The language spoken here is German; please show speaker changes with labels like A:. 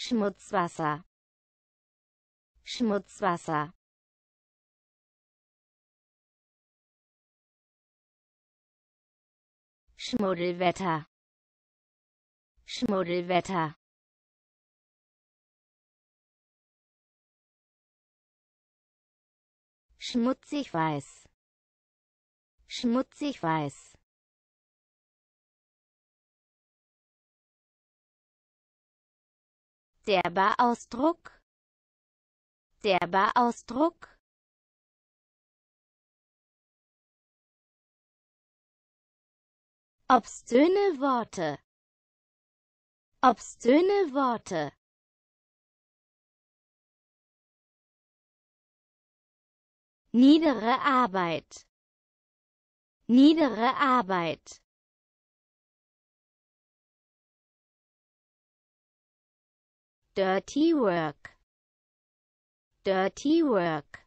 A: Schmutzwasser, Schmutzwasser, Schmuddelwetter, Schmuddelwetter, schmutzig weiß, schmutzig weiß, derber Ausdruck, derber Ausdruck, obszöne Worte, obszöne Worte, niedere Arbeit, niedere Arbeit, dirty work, dirty work,